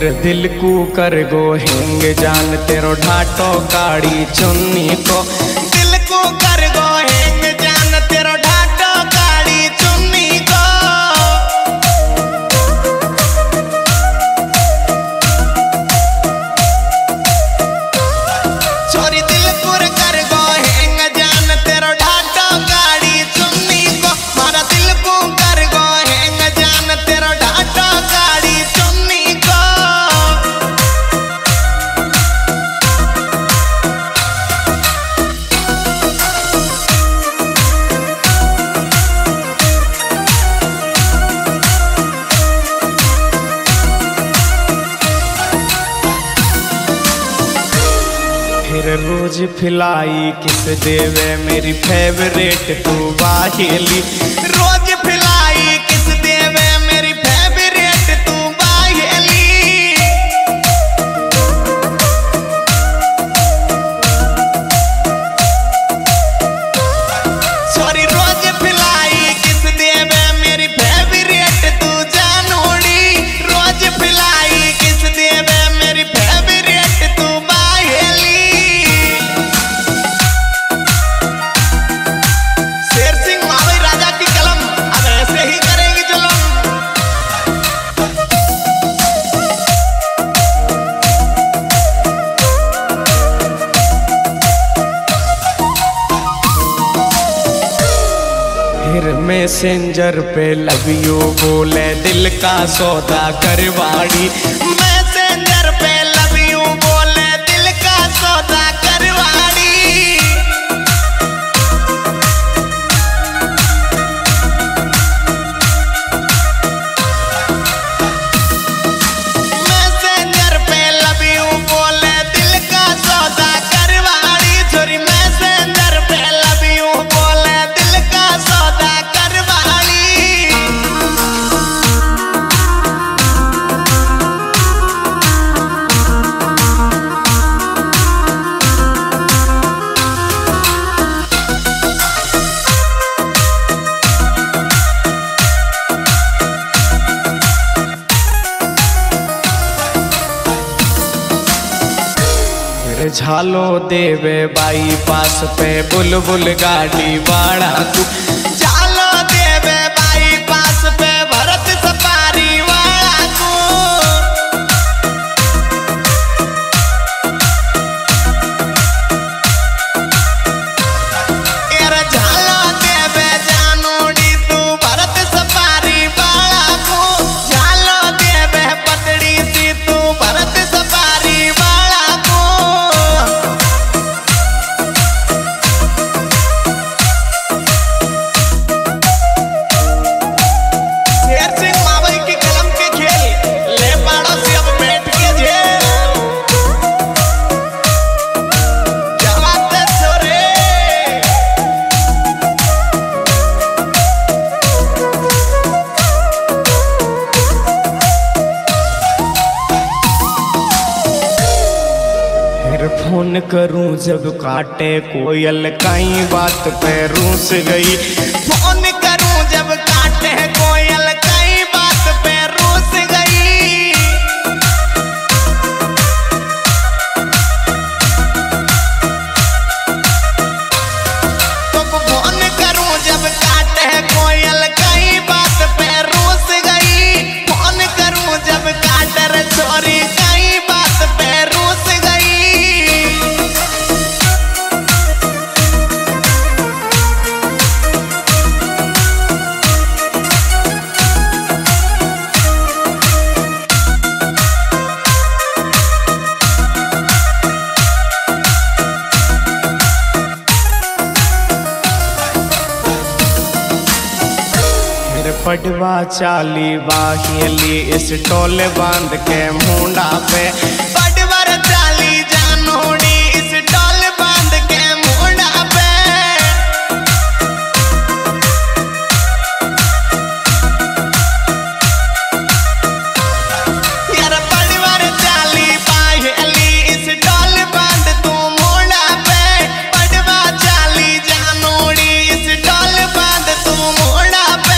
फिर दिल को कर गो हेंग जान तेरो ढाटो गाड़ी चुन्नी को दिल को कर गो हेंग जान तेरो ढाटो गाड़ी चुन्नी को छोरी दिल को कर गो हेंग जान तेरो ढाटो गाड़ी चुन्नी को मारा दिल को कर गो हेंग जान तेरो ढाटो गाड़ी चुन्नी को फिर रोज फिलाई किस देवे मेरी फेवरेट तू बाहेली रोज फिलाई किस देवे मेरी फेवरेट तू बाहेली सॉरी रोज फिलाई किस देवे मेरी फेवरेट तू जानोड़ी रोज फिलाई किस देवे मेरी फेवरेट तू बाहेली फिर मैसेंजर पे लव यू बोले दिल का सौदा करवाड़ी मैसेंजर पे लव यू बोले दिल का सौदा करवाड़ी मैसेंजर पे लव यू बोले दिल का सौदा करवाड़ी छोरी मैसेंजर पे लव यू बोले दिल का सौदा करवाड़ी फिर झालो देवे बाईपास पे बुलबुल गाड़ी वाड़ा तू झालो देवे बाईपास पे भरत सफारी वाला तू यार झालो देवे जानोड़ी तू भरत सफारी वाला तू झालो देवे पतड़ी सी तू भरत सफारी वाला तू शेर सिंह मावई की कलम के खेल ले पाड़ो से अब बैठ के झेल क्या बात है छोरे फिर फोन करूं जब काटे कोयल कई बात पे रूस गई फोन करूं जब काटे कोयल कई बात पे रूस गई तो फोन करूं जब काटे कोयल कई बात पे रूस गई फोन करूं जब काटे छोरी कई बात पे रूस गई पटवा चाली बाहेली इस टोले बांध के मुंडा पे पटवर चाली जानोड़ी इस टोले बांध के मुंडा पे यार पटवर चाली बाहेली इस टोले बांध तू मुंडा पे पटवा चाली जानोड़ी इस टोले बांध तू मुंडा पे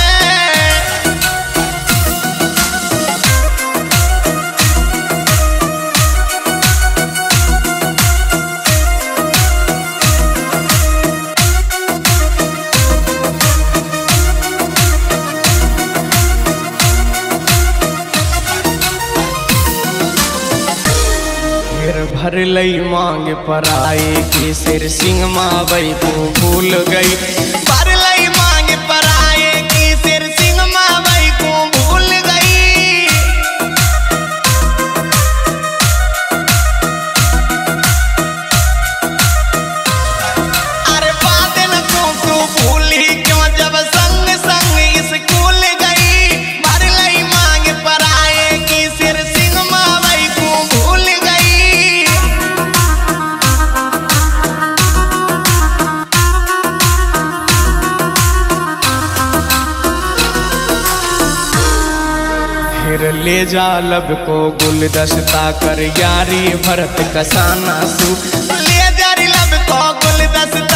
भर लई मांग पर आए कि सिर सिंह मावई को भूल गई। भर लई मांग पर आए कि सिर सिंह मावई को भूल गई। अरे बादल को तू भूली क्यों जब संग संग स्कूल गई। भर लई मांग पर आए कि सिर सिंह मावई को भूल गई। फिर ले जा लब को गुलदस्ता कर यारी भरत कसाना सू। ले जा लब को गुलदस्ता